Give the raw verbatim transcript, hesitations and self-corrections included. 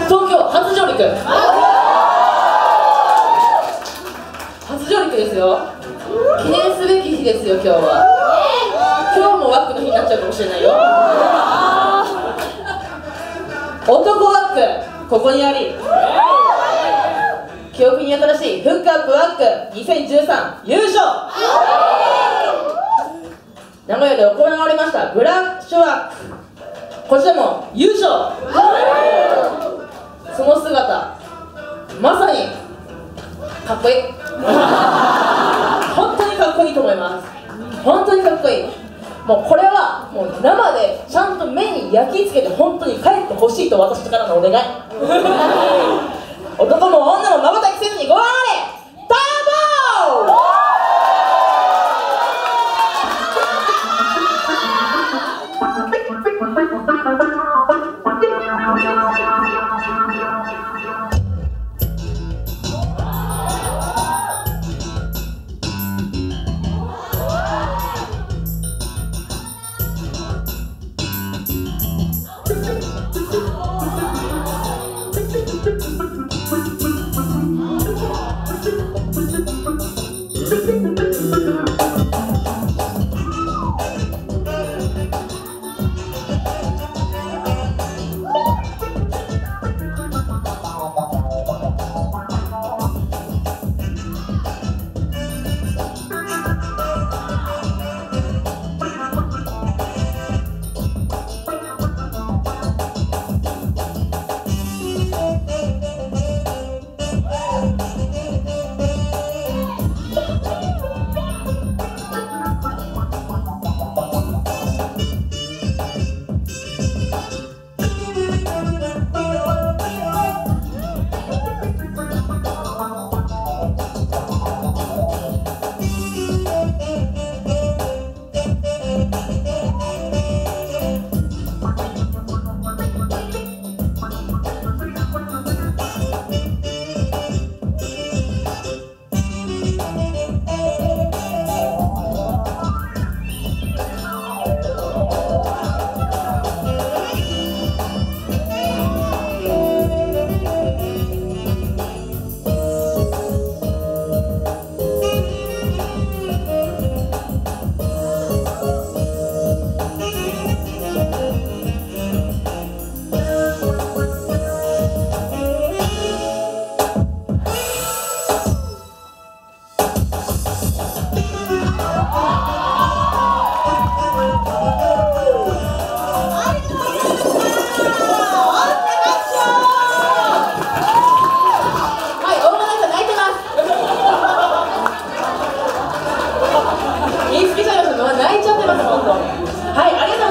東京初上陸初上陸ですよ。記念すべき日ですよ今日は。今日もワックの日になっちゃうかもしれないよ。男ワックここにあり。記憶に新しいフックアップワックにせんじゅうさん優勝。名古屋で行われましたブラッシュワック、こちらも優勝。その姿まさにかっこいい。本当にかっこいいと思います。本当にかっこいい。もうこれはもう生でちゃんと目に焼き付けて本当に帰ってほしいと私からのお願い。男も女もまばたきせずにご覧あれ。